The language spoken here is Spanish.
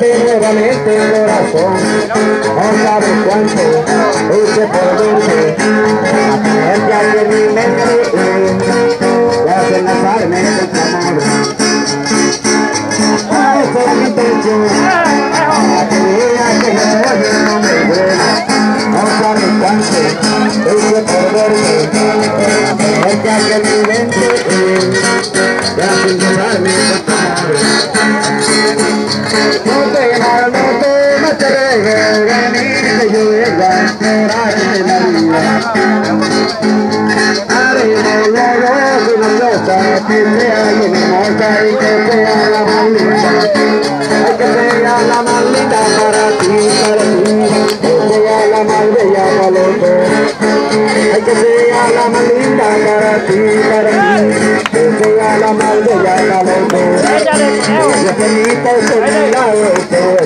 late nuevamente el corazón. No sabe cuánto hice por verte, a tenerte aquí en mi mente, y hacen lanzarme de tu amor. Esa es mi intención, para que veas que yo soy un hombre bueno. No sabe cuánto hice por verte, a tenerte aquí en mi mente, y hacen lanzarme de tu amor. No te dejes venir, que yo venga a explorarte la vida. Haremos luego una cosa que sea bien hermosa y que sea la más linda. Ay, que sea la más linda para ti, que sea la más bella para los dos. Ay, que sea la más linda para ti, que sea la más bella para los dos. Yo te invito a este milagro.